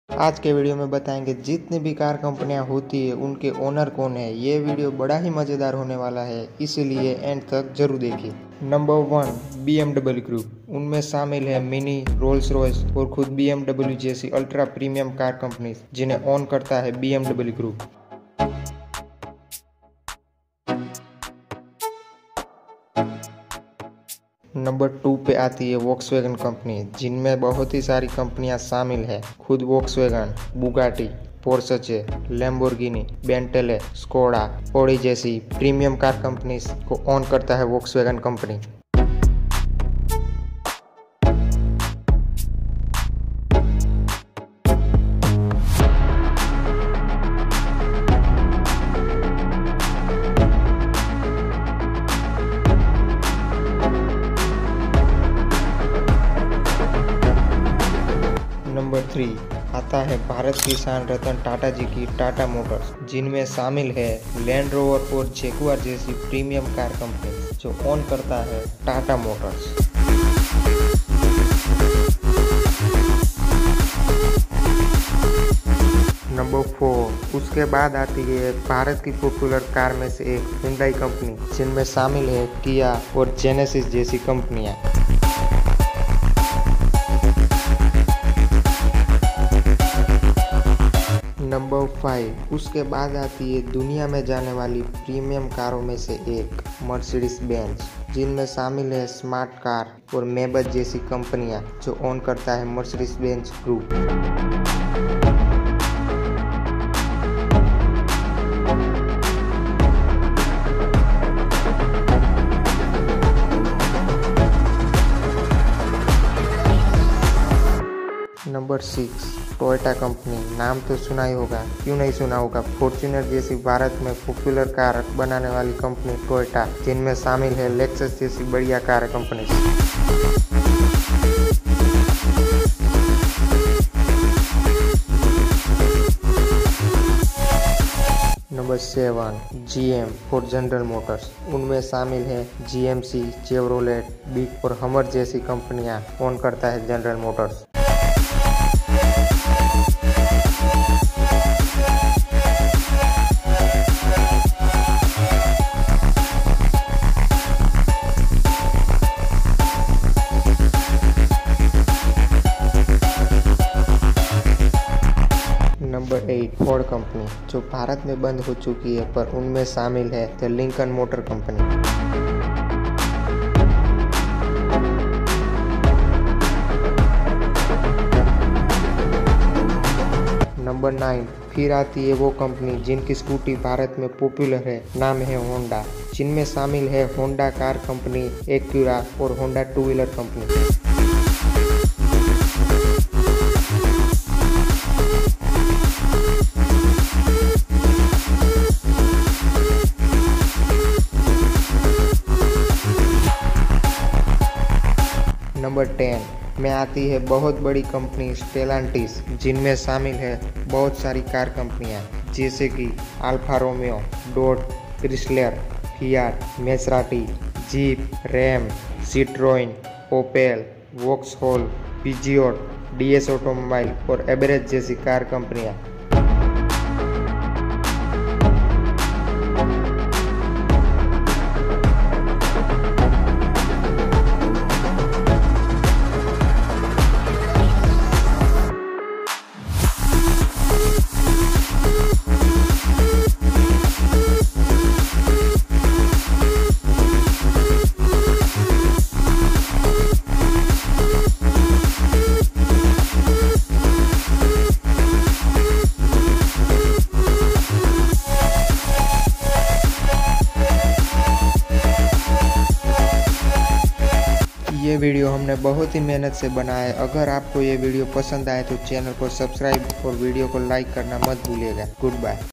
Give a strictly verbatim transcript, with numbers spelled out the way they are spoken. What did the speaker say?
आज के वीडियो में बताएंगे जितनी भी कार कंपनियां होती है उनके ओनर कौन है। ये वीडियो बड़ा ही मज़ेदार होने वाला है, इसीलिए एंड तक जरूर देखिए। Number one, B M W group. उनमें शामिल है मिनी, रोल्स रॉयस और खुद बी एम डब्ल्यू जैसी अल्ट्रा प्रीमियम कार कंपनी जिन्हें ओन करता है B M W group. Number two पे आती है वोक्सवैगन कंपनी, जिनमें बहुत ही सारी कंपनियां शामिल है। खुद Volkswagen, Bugatti, Porsche, Lamborghini, Bentley, Skoda, Audi जैसी प्रीमियम कार कंपनीज को ओन करता है वोक्सवैगन कंपनी। नंबर थ्री आता है भारत की शान रतन टाटा जी की टाटा मोटर्स, जिनमें शामिल है लैंड रोवर और जैगुआर जैसी प्रीमियम कार कंपनी जो ओन करता है टाटा मोटर्स। नंबर फोर, उसके बाद आती है भारत की पॉपुलर कार में से एक हुंडई कंपनी, जिनमें शामिल है किया और जेनेसिस जैसी कंपनियां। नंबर फाइव, उसके बाद आती है दुनिया में जाने वाली प्रीमियम कारों में से एक मर्सिडीज बेंज, जिनमें शामिल है स्मार्ट कार और मेबच जैसी कंपनियां जो ओन करता है Mercedes Benz group. Number six, Toyota company. नाम तो सुना ही होगा, क्यों नहीं सुना होगा। फॉर्च्यूनर जैसी भारत में पॉपुलर कार बनाने वाली कंपनी टोयोटा, जिनमें शामिल है लेक्सस जैसी बढ़िया car company. Number seven, G M for General Motors. उनमें शामिल है G M C, Chevrolet, Buick और हमर जैसी कंपनियां ओन करता है General Motors. Number eight, Ford company, जो भारत में बंद हो चुकी है, पर उनमें शामिल है the Lincoln motor company. Number nine, फिर आती है वो कंपनी जिनकी स्कूटी भारत में पॉपुलर है, नाम है होंडा, जिनमें शामिल है होंडा कार कंपनी, एक्यूरा और Honda two wheeler company. Number ten में आती है बहुत बड़ी कंपनी स्टेलांटिस, जिनमें शामिल है बहुत सारी कार कंपनियां जैसे कि Alfa Romeo, Dodge, Chrysler, Fiat, Maserati, Jeep, Ram, Citroen, Opel, Vauxhall, Peugeot, D S automobile और एवरेज जैसी कार कंपनियां। ये वीडियो हमने बहुत ही मेहनत से बनाया है। अगर आपको ये वीडियो पसंद आए तो चैनल को सब्सक्राइब और वीडियो को लाइक करना मत भूलिएगा। Good bye.